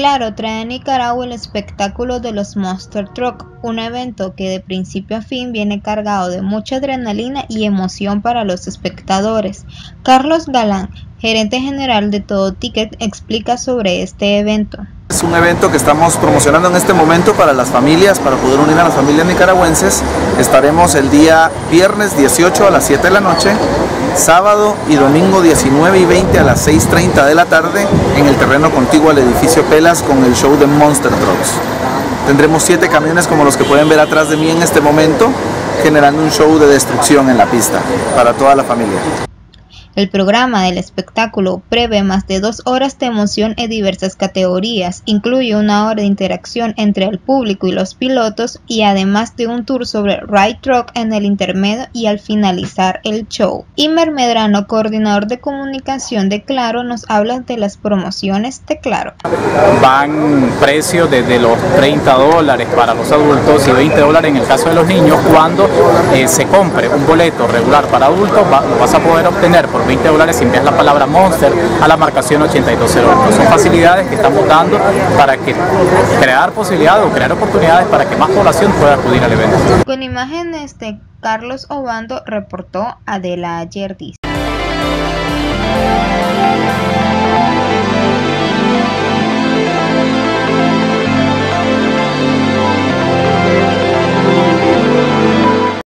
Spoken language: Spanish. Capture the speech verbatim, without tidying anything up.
Claro trae a Nicaragua el espectáculo de los Monster Truck, un evento que de principio a fin viene cargado de mucha adrenalina y emoción para los espectadores. Carlos Galán, gerente general de Todo Ticket, explica sobre este evento. Es un evento que estamos promocionando en este momento para las familias, para poder unir a las familias nicaragüenses. Estaremos el día viernes dieciocho a las siete de la noche, sábado y domingo diecinueve y veinte a las seis y treinta de la tarde en el terreno contiguo al edificio Pelas con el show de Monster Trucks. Tendremos siete camiones como los que pueden ver atrás de mí en este momento, generando un show de destrucción en la pista para toda la familia. El programa del espectáculo prevé más de dos horas de emoción en diversas categorías, incluye una hora de interacción entre el público y los pilotos y además de un tour sobre Ride Truck en el intermedio y al finalizar el show. Imer Medrano, coordinador de comunicación de Claro, nos habla de las promociones de Claro. Van precios desde los treinta dólares para los adultos y veinte dólares en el caso de los niños. Cuando eh, se compre un boleto regular para adultos, va, lo vas a poder obtener por veinte dólares si envías la palabra Monster a la marcación ochenta y dos cero uno. Son facilidades que estamos dando para que crear posibilidades o crear oportunidades para que más población pueda acudir al evento. Con imágenes de Carlos Obando, reportó Adela Yerdis.